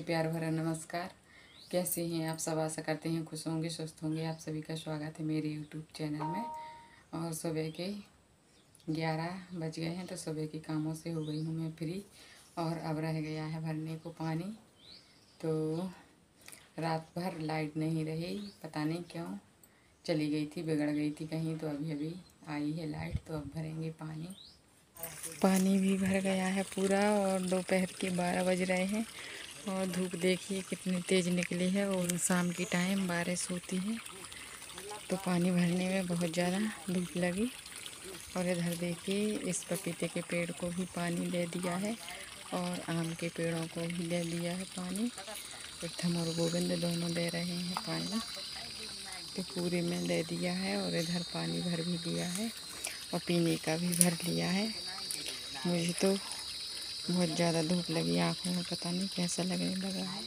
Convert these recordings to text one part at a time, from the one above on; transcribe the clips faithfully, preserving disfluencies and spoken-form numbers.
प्यार भरा नमस्कार। कैसे हैं आप सब? आशा करते हैं खुश होंगे, स्वस्थ होंगे। आप सभी का स्वागत है मेरे यूट्यूब चैनल में। और सुबह के ग्यारह बज गए हैं, तो सुबह के कामों से हो गई हूँ मैं फ्री। और अब रह गया है भरने को पानी। तो रात भर लाइट नहीं रही, पता नहीं क्यों चली गई थी, बिगड़ गई थी कहीं। तो अभी अभी आई है लाइट, तो अब भरेंगे पानी। पानी भी भर गया है पूरा। और दोपहर के बारह बज रहे हैं और धूप देखिए कितनी तेज़ निकली है। और शाम की टाइम बारिश होती है, तो पानी भरने में बहुत ज़्यादा धूप लगी। और इधर देखिए इस पपीते के पेड़ को भी पानी दे दिया है और आम के पेड़ों को भी दे दिया है पानी। प्रथम और गोविंद दोनों दे रहे हैं पानी, तो पूरे में दे दिया है। और इधर पानी भर भी दिया है और पीने का भी भर लिया है। मुझे तो बहुत ज़्यादा धूप लगी आँखों में, पता नहीं कैसा लगने लगा है।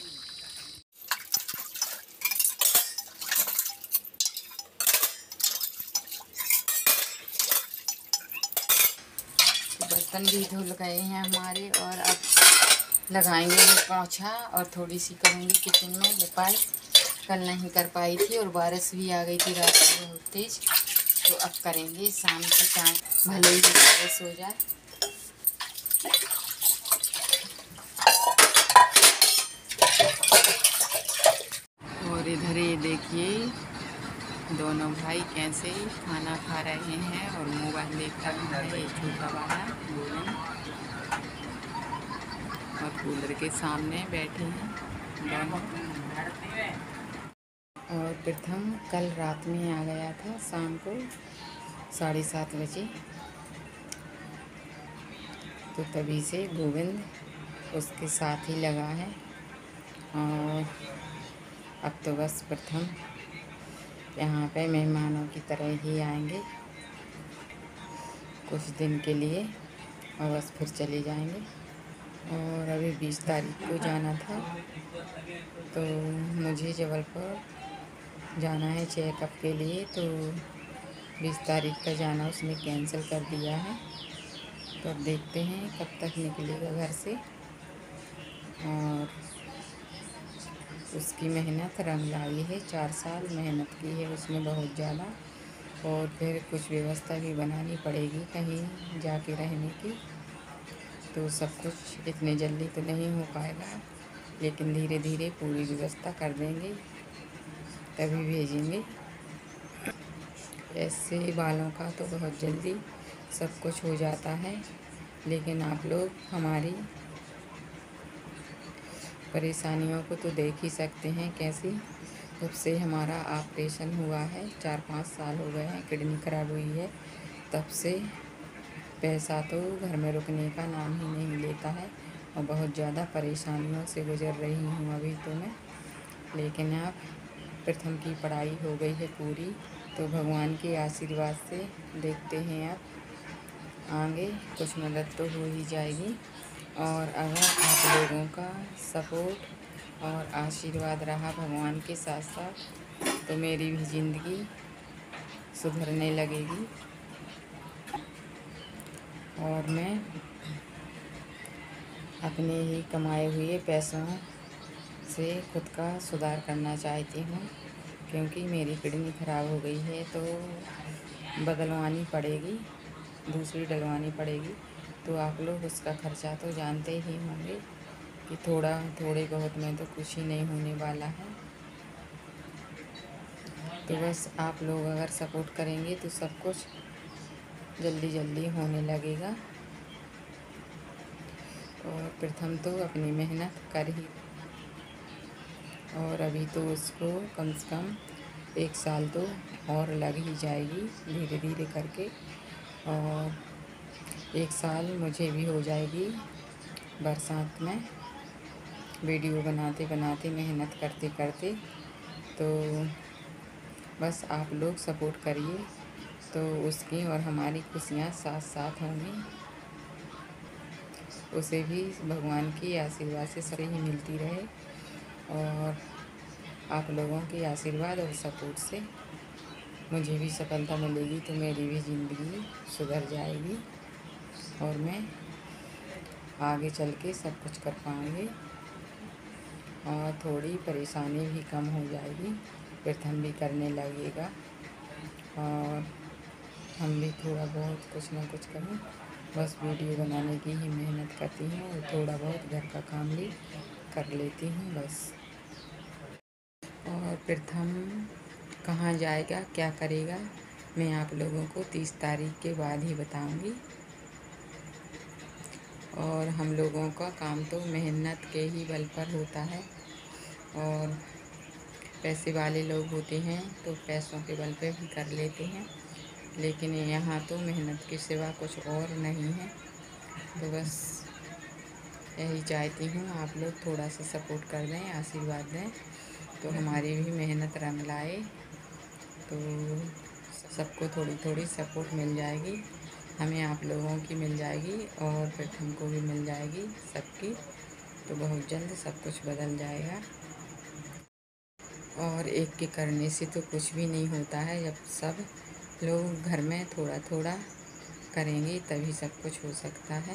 तो बर्तन भी धुल गए हैं हमारे, और अब लगाएंगे पोंछा। और थोड़ी सी करूँगी किचन में लिपाई, कल नहीं कर पाई थी और बारिश भी आ गई थी रात को बहुत तेज़। तो अब करेंगे शाम के टाइम, भले ही बारिश हो जाए। और इधर ये देखिए दोनों भाई कैसे खाना खा रहे हैं और मोबाइल देख रहे हैं। ये छोटा वाला गोविंद और कूलर के सामने बैठे हैं दोनों। और प्रथम कल रात में आ गया था शाम को साढ़े सात बजे, तो तभी से गोविंद उसके साथ ही लगा है। और अब तो बस प्रथम यहाँ पे मेहमानों की तरह ही आएंगे कुछ दिन के लिए, और बस फिर चले जाएंगे। और अभी बीस तारीख को जाना था, तो मुझे जबलपुर जाना है चेकअप के लिए। तो बीस तारीख का जाना उसने कैंसिल कर दिया है। तो अब देखते हैं कब तक निकलेगा घर से। और उसकी मेहनत रंग लाई है, चार साल मेहनत की है उसने बहुत ज़्यादा। और फिर कुछ व्यवस्था भी बनानी पड़ेगी कहीं जाके रहने की। तो सब कुछ इतने जल्दी तो नहीं हो पाएगा, लेकिन धीरे धीरे पूरी व्यवस्था कर देंगे, तभी भेजेंगे। ऐसे बालों का तो बहुत जल्दी सब कुछ हो जाता है, लेकिन आप लोग हमारी परेशानियों को तो देख ही सकते हैं कैसी। जब से हमारा ऑपरेशन हुआ है, चार पाँच साल हो गए हैं, किडनी खराब हुई है, तब से पैसा तो घर में रुकने का नाम ही नहीं लेता है। और बहुत ज़्यादा परेशानियों से गुजर रही हूँ अभी तो मैं। लेकिन अब प्रथम की पढ़ाई हो गई है पूरी, तो भगवान के आशीर्वाद से देखते हैं अब आगे कुछ मदद तो हो ही जाएगी। और अगर आप लोगों का सपोर्ट और आशीर्वाद रहा भगवान के साथ साथ, तो मेरी भी ज़िंदगी सुधरने लगेगी और मैं अपने ही कमाए हुए पैसों से खुद का सुधार करना चाहती हूँ। क्योंकि मेरी किडनी ख़राब हो गई है, तो बदलवानी पड़ेगी, दूसरी डलवानी पड़ेगी। तो आप लोग उसका ख़र्चा तो जानते ही होंगे कि थोड़ा थोड़े बहुत में तो कुछ ही नहीं होने वाला है। तो बस आप लोग अगर सपोर्ट करेंगे तो सब कुछ जल्दी जल्दी होने लगेगा। और प्रथम तो अपनी मेहनत कर ही, और अभी तो उसको कम से कम एक साल तो और लग ही जाएगी धीरे धीरे करके। और एक साल मुझे भी हो जाएगी बरसात में वीडियो बनाते बनाते, मेहनत करते करते। तो बस आप लोग सपोर्ट करिए, तो उसकी और हमारी खुशियाँ साथ साथ होंगी। उसे भी भगवान की आशीर्वाद से सही ही मिलती रहे, और आप लोगों के आशीर्वाद और सपोर्ट से मुझे भी सफलता मिलेगी, तो मेरी भी ज़िंदगी सुधर जाएगी और मैं आगे चल के सब कुछ कर पाऊँगी। और थोड़ी परेशानी भी कम हो जाएगी, प्रथम भी करने लगेगा और हम भी थोड़ा बहुत कुछ ना कुछ करें। बस वीडियो बनाने की ही मेहनत करती हूँ और थोड़ा बहुत घर का काम भी कर लेती हूँ बस। और प्रथम कहाँ जाएगा, क्या करेगा, मैं आप लोगों को तीस तारीख के बाद ही बताऊंगी। और हम लोगों का काम तो मेहनत के ही बल पर होता है और पैसे वाले लोग होते हैं तो पैसों के बल पे भी कर लेते हैं, लेकिन यहाँ तो मेहनत के सिवा कुछ और नहीं है। तो बस यही चाहती हूँ आप लोग थोड़ा सा सपोर्ट कर दें, आशीर्वाद दें तो हमारी भी मेहनत रंग लाए, तो सबको थोड़ी थोड़ी सपोर्ट मिल जाएगी, हमें आप लोगों की मिल जाएगी और प्रथम को भी मिल जाएगी सबकी। तो बहुत जल्द सब कुछ बदल जाएगा और एक के करने से तो कुछ भी नहीं होता है। जब सब लोग घर में थोड़ा थोड़ा करेंगे तभी सब कुछ हो सकता है।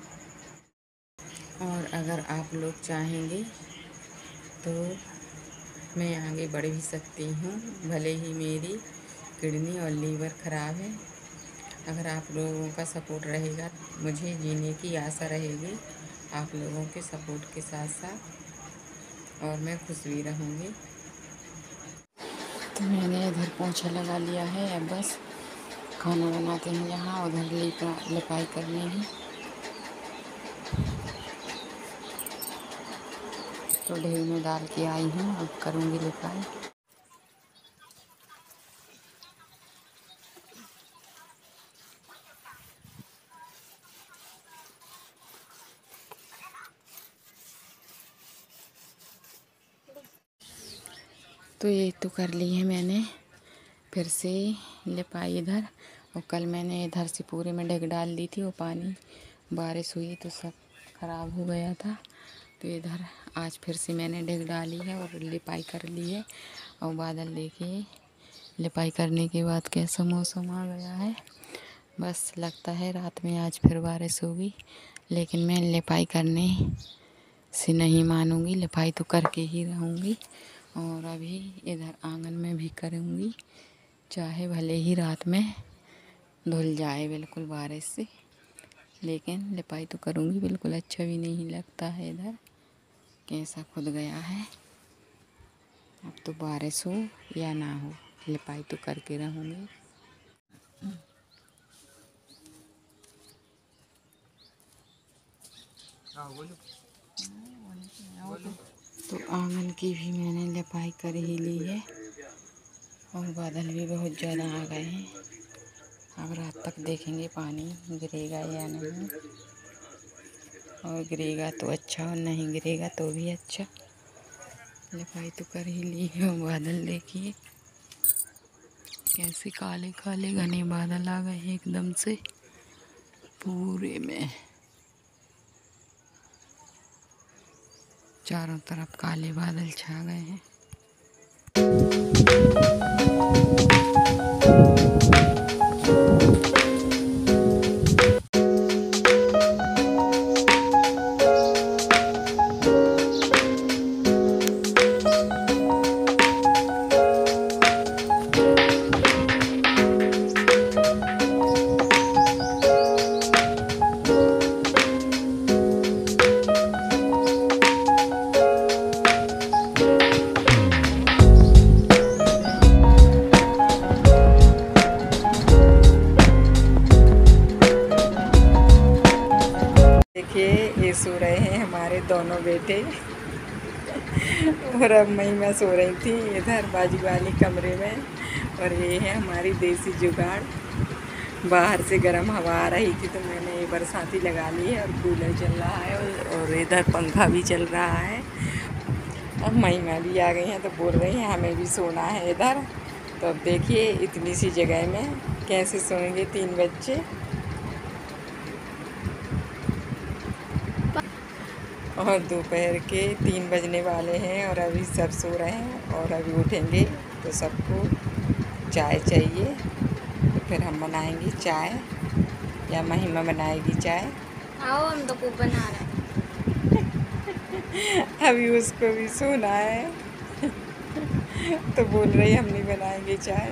और अगर आप लोग चाहेंगे तो मैं आगे बढ़ भी सकती हूँ, भले ही मेरी किडनी और लीवर ख़राब है। अगर आप लोगों का सपोर्ट रहेगा मुझे जीने की आशा रहेगी आप लोगों के सपोर्ट के साथ साथ, और मैं खुश भी रहूँगी। तो मैंने इधर पोंछा लगा लिया है, अब बस खाना बनाते हैं यहाँ, उधर लिपा लिपाई करनी है। तो ढेर में डाल के आई हूँ, अब करूँगी लिपाई। तो ये तो कर ली है मैंने, फिर से लिपाई इधर, और कल मैंने इधर से पूरे में ढक डाल दी थी, वो पानी बारिश हुई तो सब ख़राब हो गया था। तो इधर आज फिर से मैंने ढक डाली है और लिपाई कर ली है। और बादल देखिए, लिपाई करने के बाद कैसा मौसम आ गया है। बस लगता है रात में आज फिर बारिश होगी, लेकिन मैं लिपाई करने से नहीं मानूंगी, लिपाई तो करके ही रहूँगी। और अभी इधर आंगन में भी करूँगी, चाहे भले ही रात में धुल जाए बिल्कुल बारिश से, लेकिन लिपाई तो करूँगी। बिल्कुल अच्छा भी नहीं लगता है इधर कैसा खुद गया है। अब तो बारिश हो या ना हो लिपाई तो करके रहूँगी। तो आंगन की भी मैंने लिपाई कर ही ली है और बादल भी बहुत ज़्यादा आ गए हैं। अब रात तक देखेंगे पानी गिरेगा या नहीं, और गिरेगा तो अच्छा और नहीं गिरेगा तो भी अच्छा। लिपाई तो कर ही ली है। बादल देखिए कैसे काले काले घने बादल आ गए हैं एकदम से पूरे में, चारों तरफ काले बादल छा गए हैं। देखिए ये सो रहे हैं हमारे दोनों बेटे और अब महिमा सो रही थी इधर बाजू वाली कमरे में। और ये है हमारी देसी जुगाड़, बाहर से गर्म हवा आ रही थी तो मैंने ये बरसाती लगा ली है और कूलर चल रहा है और इधर पंखा भी चल रहा है। अब महिमा भी आ गई हैं तो बोल रही हैं हमें भी सोना है इधर। तो अब देखिए इतनी सी जगह में कैसे सोएंगे तीन बच्चे। और दोपहर के तीन बजने वाले हैं और अभी सब सो रहे हैं और अभी उठेंगे तो सबको चाय चाहिए। तो फिर हम बनाएंगे चाय या महिमा बनाएगी चाय। आओ हम तो खूब बना रहे हैं। अभी उसको भी सोना है तो बोल रही हम नहीं बनाएंगे चाय।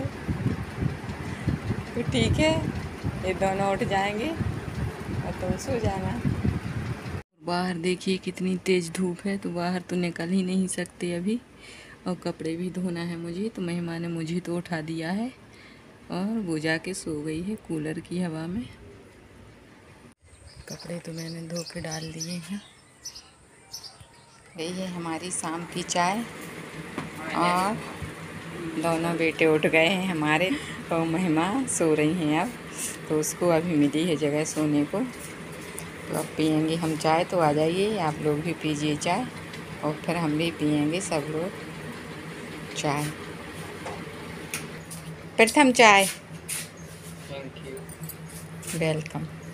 तो ठीक है, ये दोनों उठ जाएंगे और तुम सो जाना। बाहर देखिए कितनी तेज़ धूप है, तो बाहर तो निकल ही नहीं सकते अभी, और कपड़े भी धोना है मुझे। तो मेहमान ने मुझे तो उठा दिया है और वो जाके सो गई है कूलर की हवा में। कपड़े तो मैंने धो के डाल दिए हैं। यही है हमारी शाम की चाय, और दोनों बेटे उठ गए हैं हमारे, तो मेहमान सो रही हैं अब। तो उसको अभी मिली है जगह सोने को, तो अब पियेंगे हम चाय। तो आ जाइए आप लोग भी पीजिए चाय, और फिर हम भी पियेंगे सब लोग चाय। प्रथम चाय। Thank you. वेलकम।